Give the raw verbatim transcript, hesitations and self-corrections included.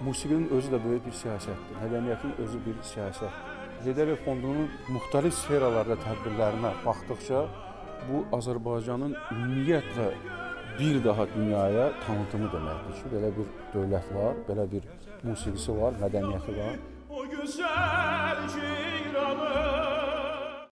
musiqinin özü də böyük bir siyasətdir, mədəniyyətin özü bir siyasətdir. Heydər Əliyev Fondunun müxtəlif sferalarda tədbirlərinə baxdıqca, bu Azərbaycanın ümumiyyətlə bir daha dünyaya tanıtımı deməkdir ki, belə bir dövlət var, belə bir musiqisi var, mədəniyyəti var. O gözəl ceyranı